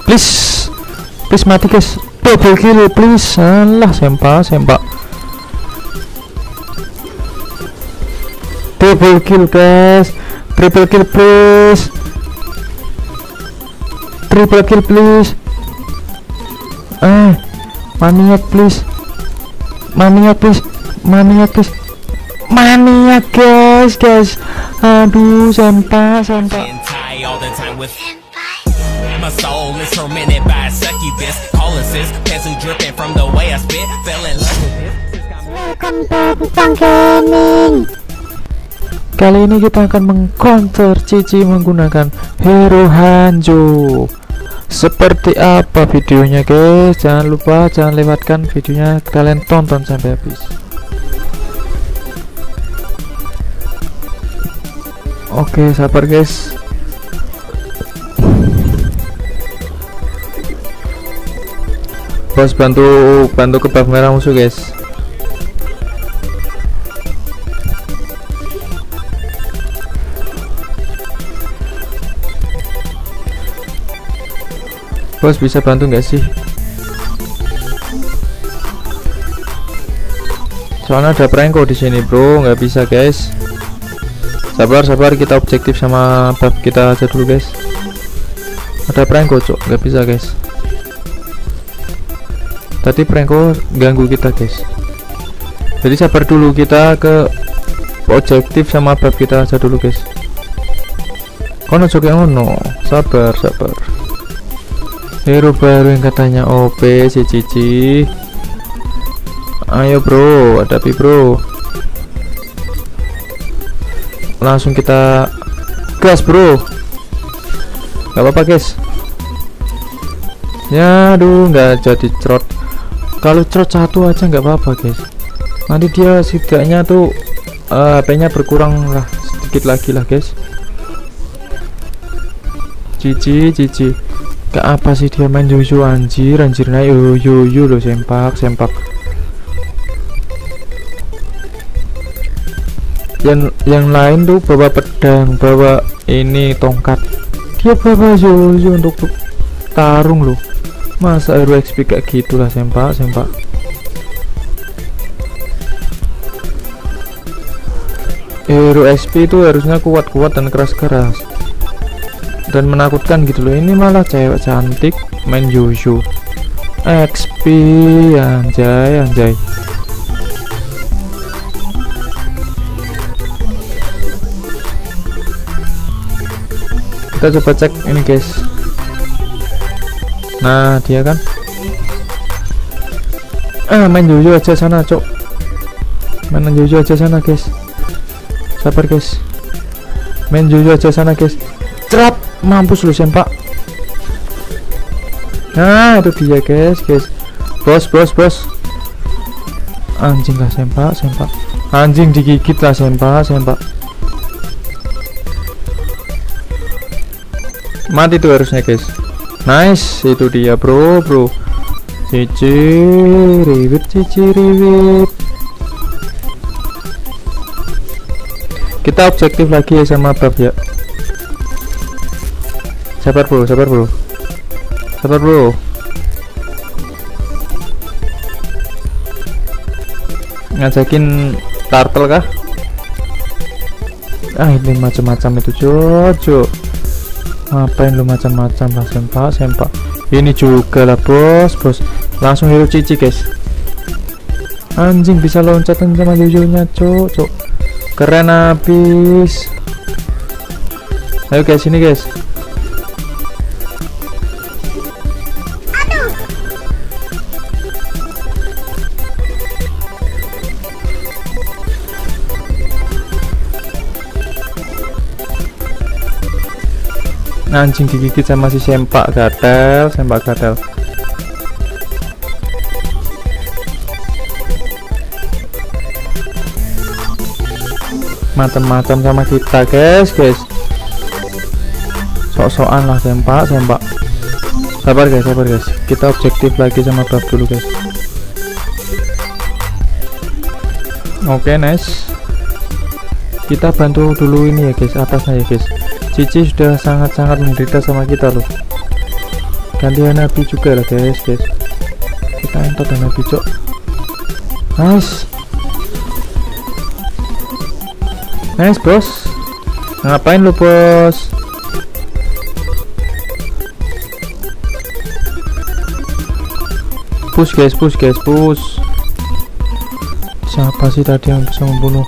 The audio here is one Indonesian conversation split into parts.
please mati guys, double kill please. Alah sempak double kill guys, triple kill please, triple kill please. Maniak please, maniak guys. Aduh sempak. My soul is tormented by succubus, colossus, pencil dripping from the way I spit, fell in love with this. Welcome to Bintang Gaming. Kali ini kita akan mengcounter Cici menggunakan hero Hanjo. Seperti apa videonya guys? Jangan lewatkan videonya, kalian tonton sampai habis. Oke, sabar guys. Bos bantu ke buff merah musuh guys. Bos bisa bantu nggak sih? Soalnya ada prank di sini bro, nggak bisa guys. Sabar kita objektif sama buff kita aja dulu guys. Ada prank cok, nggak bisa guys. Tadi pranko ganggu kita guys, jadi sabar dulu, kita ke objektif sama bab kita aja dulu guys. Kono joki ono, sabar. Hero baru yang katanya OP si Cici. Ayo bro, hadapi bro. Langsung kita gas bro, nggak apa-apa guys. Ya aduh, nggak jadi cerot. Kalau cerot satu aja nggak apa-apa guys, nanti dia setidaknya tuh HP-nya berkurang lah sedikit lagi lah guys. Cici gak apa sih dia main Jojo anjir naik yo lo sempak. Yang lain tuh bawa pedang, bawa ini tongkat, dia bawa Jojo untuk tarung loh. Masa hero XP kayak gitulah sempak. Hero XP itu harusnya kuat dan keras dan menakutkan gitu loh. Ini malah cewek cantik main Jojo XP, anjay. Kita coba cek ini guys. Nah dia kan main Jojo aja sana cok, main Jojo aja sana guys. Sabar guys, main Jojo aja sana guys. Cerap, mampus lu sempak. Nah itu dia guys. Bos anjing lah sempak. Anjing digigit lah sempak. Mati tuh harusnya guys. Nice, itu dia bro. Cici riwit. Kita objektif lagi ya sama bab ya. Sabar bro. Ngajakin turtle kah? Ini macam-macam itu Jojo. Ngapain lu macam-macam lah sempak. Ini juga lah bos. Langsung hero Cici guys. Anjing bisa loncatan sama Jojo-nya cok. Keren habis. Ayo guys, sini guys. Anjing digigit sama si sempak gatel. Macam-macam sama kita guys. Sok-sokan lah sempak. Sabar guys, kita objektif lagi sama bab dulu guys. Oke, nice. Kita bantu dulu ini ya guys, atasnya ya guys. Cici sudah sangat-sangat menderita sama kita loh. gantian Nabi juga lah guys. Kita entot Nabi cok. Nice bos. Ngapain lu bos? Push guys, push. Siapa sih tadi yang bisa membunuh?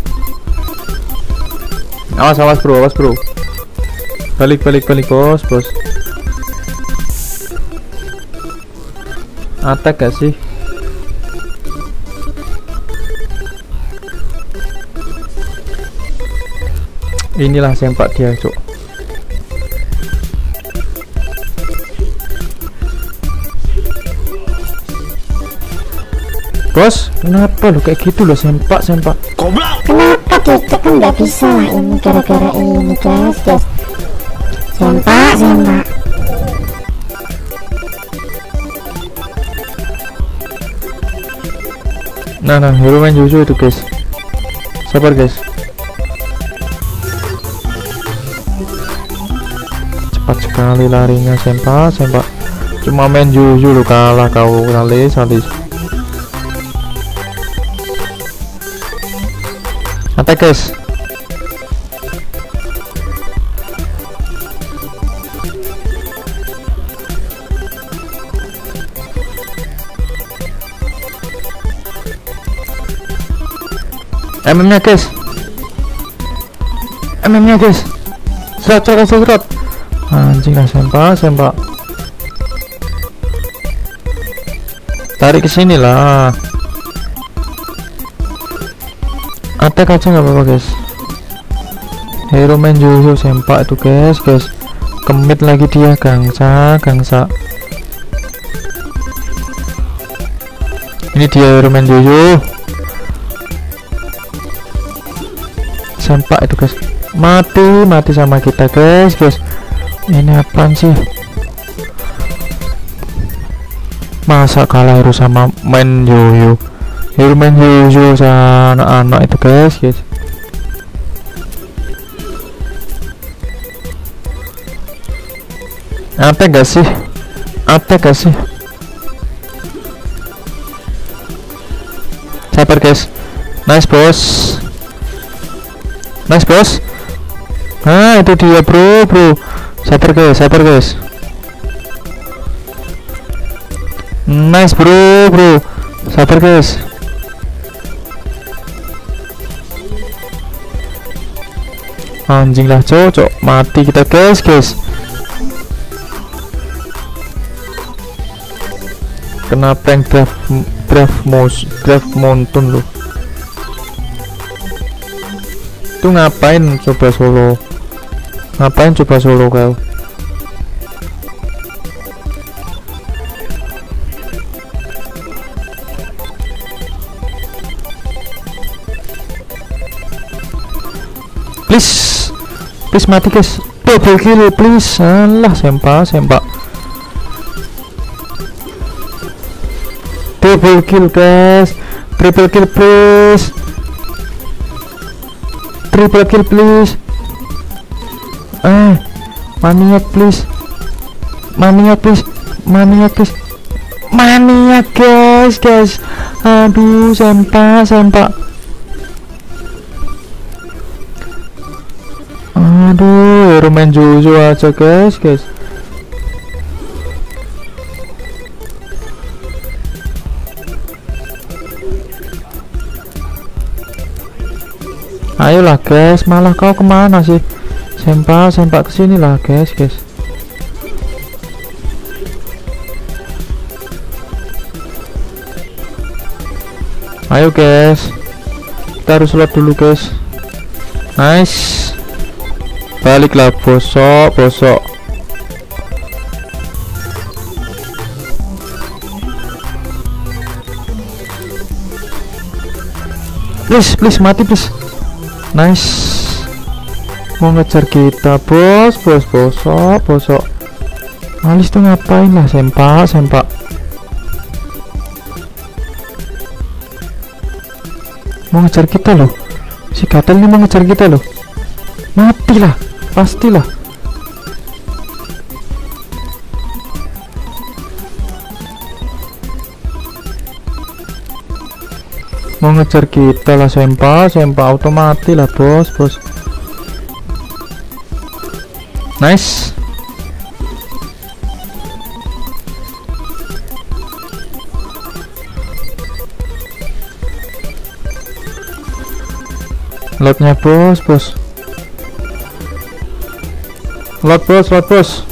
Awas bro. Balik bos. Attack gak sih? Inilah sempak dia cok. Bos, kenapa lu kayak gitu loh, sempak? Kenapa kita kan nggak bisa lah ini gara-gara ini guys. Sempak. Nah, hero main Jojo itu guys. Sabar guys. Cepat sekali larinya sempak. Cuma main Jojo lu kalah kau salis. Attack guys. MM-nya guys. Serot. Anjing lah sempak. Tarik ke sini lah. Attack aja nggak apa-apa guys. Hero main Jojo sempak itu guys. Kemit lagi dia gangsa. Ini dia hero main Jojo sempak itu guys. Mati sama kita guys. Ini apaan sih? Masa kalah hero sama main Jojo? Hero main Jojo sama anak-anak itu guys. Attack gak sih? Sabar guys. Nice bos. Itu dia bro. Sabar guys. Nice bro. Sabar guys. Anjing lah cocok, mati kita guys. Kena prank draft mountain loh. Itu ngapain coba solo kau? Please mati guys. Double kill please. Alah sempak. Double kill guys. Triple kill please. Maniak please. Maniak guys. Aduh sempak. Aduh, hero main Jojo aja guys. Ayolah guys, malah kau kemana sih? Sempak kesini lah guys. Ayo guys, kita harus load dulu guys. Nice. Baliklah bosok. Please mati please. Nice. Mau ngejar kita bos. Bosok. Alis tuh ngapain lah sempak. Mau ngejar kita loh. Si gatel ini mau ngejar kita loh. Matilah. Pastilah. Mau ngejar kita lah sempak auto mati lah bos. Nice. Lotnya bos. Lot bos.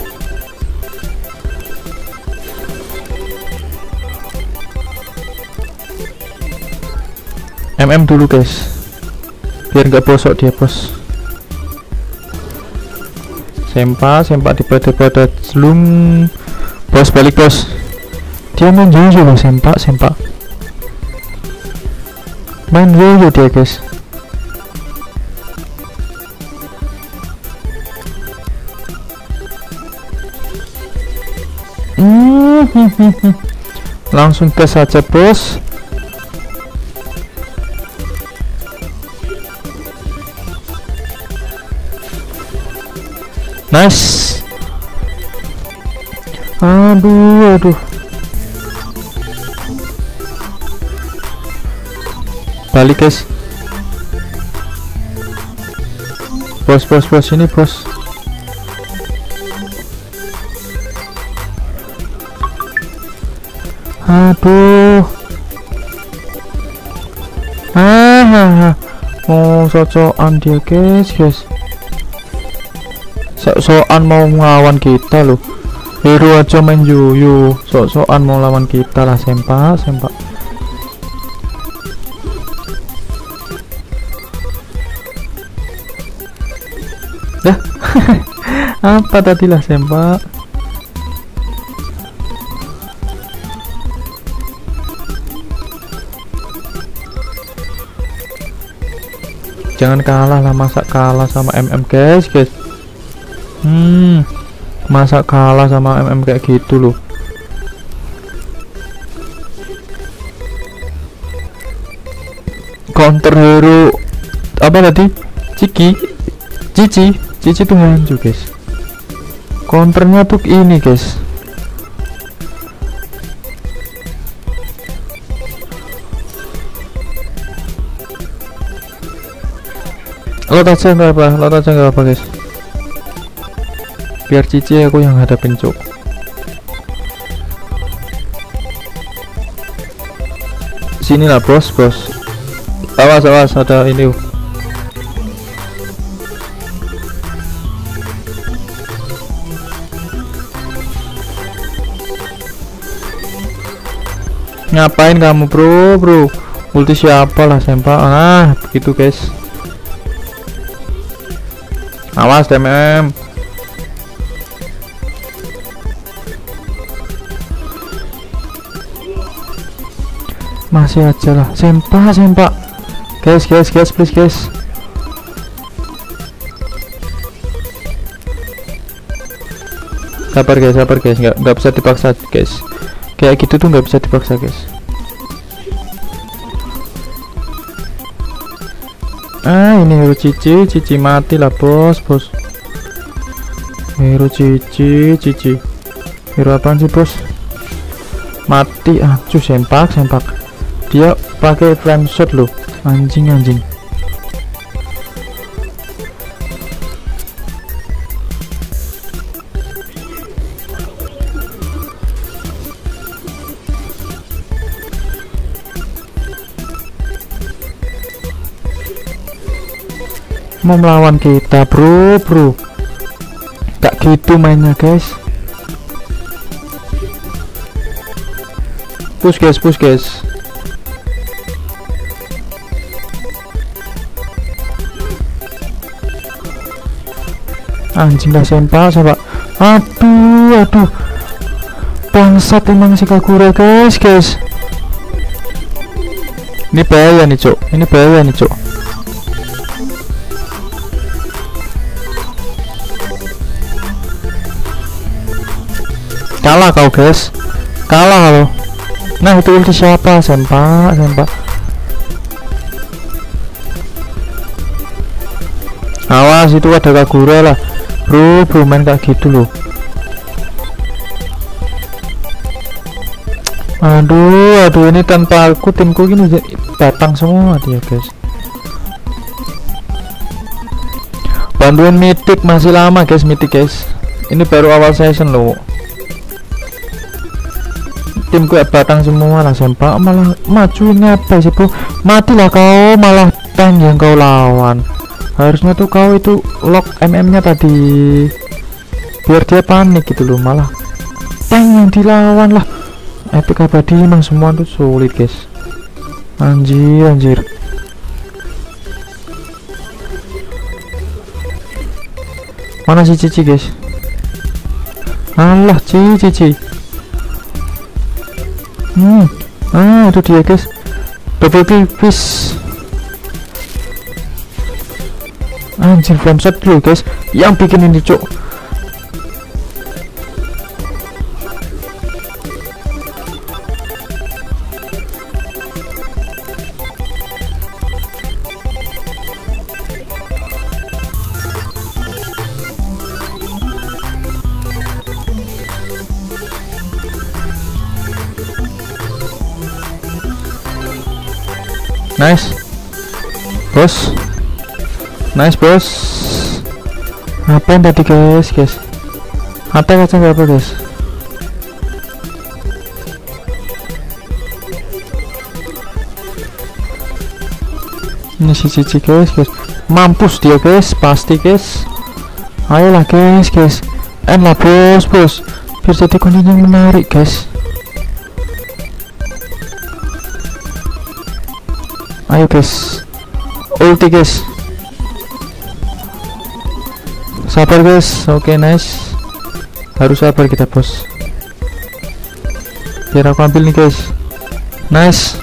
MM dulu guys, biar nggak bosok dia bos. Sempak pada selum bos, balik bos. Dia main jojo loh, sempak main jojo dia guys. Langsung gas saja bos. Nice. Aduh. Balik guys. Bos ini bos. Aduh. Oh, cocokan dia guys. Sok-sokan mau ngelawan kita loh. Hero aja main yuyu, sok-sokan mau lawan kita lah. Sempak dah. Apa tadi lah sempak. Jangan kalah lah, masa kalah sama MM guys. Masa kalah sama MM kayak gitu loh. Counter hero apa tadi? Cici tuh hancur guys. Counternya tuh ini guys. Lot aja nggak apa guys. Biar Cici aku yang hadapin cuk. Sinilah bos. Awas ada ini. Ngapain kamu bro? Ulti siapa lah sempak. Begitu guys. Awas TMM. Masih aja lah sempak. Guys please guys. Sabar guys, nggak bisa dipaksa guys. Kayak gitu tuh nggak bisa dipaksa guys. Ini hero Cici mati lah bos. Hero Cici. Hero apaan sih bos? Mati. Sempak. Dia pakai flame shot loh. Anjing. Mau melawan kita bro. Gak gitu mainnya guys. Push guys. Anjing lah sempak. Aduh. Bangsat emang si Kagura guys. Ini bahaya nih cok. Kalah kau guys. Kalah. Nah itu ulti siapa? Sempak. Awas itu ada Kagura lah. Bro main kayak gitu loh. Aduh, ini tanpa aku timku gini batang semua dia guys. Bantuin mitik masih lama guys, mitik guys. Ini baru awal season loh. Timku ya batang semua lah, sempak malah maju. Ini apa sih bro? Matilah kau, malah tank yang kau lawan. Harusnya tuh kau itu lock MM-nya tadi, biar dia panik gitu loh, malah tank yang dilawan lah. Epic abadi emang semua tuh sulit guys. Anjir. Mana si Cici guys? Alah Cici. Itu dia guys, double pipis. Anjir, flamshot dulu guys yang bikin ini cuk. Nice bos. Ngapain tadi guys? Attack aja nggak apa guys. Ini si Cici guys. Mampus dia guys, pasti guys. Ayolah guys. End lah bos. Biar jadi konten yang menarik guys. Ayo guys, ulti guys. Sabar guys. Oke, nice. Harus sabar kita bos. Biar aku ambil nih guys. Nice.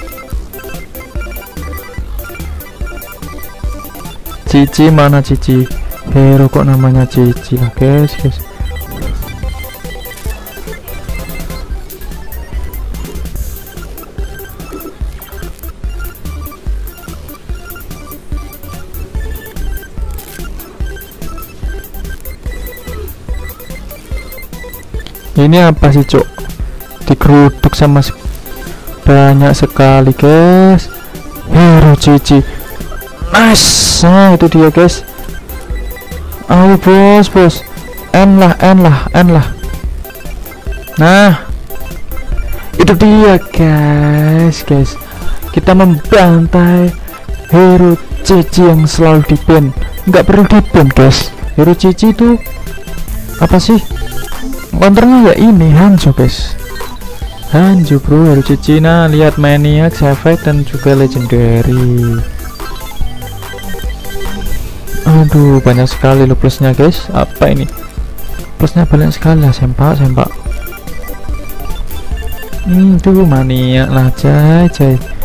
Cici mana Cici? Hero kok namanya Cici lah guys. Ini apa sih cok? Digeruduk sama banyak sekali guys. Hero Cici. Nice. Nah itu dia guys. Ayo bos. End lah. Nah itu dia guys. Kita membantai Hero Cici yang selalu di ban. Nggak perlu di ban guys. Hero Cici itu apa sih? Counternya ya ini Hanzo guys. Hanzo bro, Hero Cici. Nah lihat Maniac, Savage dan juga Legendary. Aduh banyak sekali lo plusnya guys. Apa ini? Plusnya banyak sekali lah. Sempak. Tuh Maniac lah jay.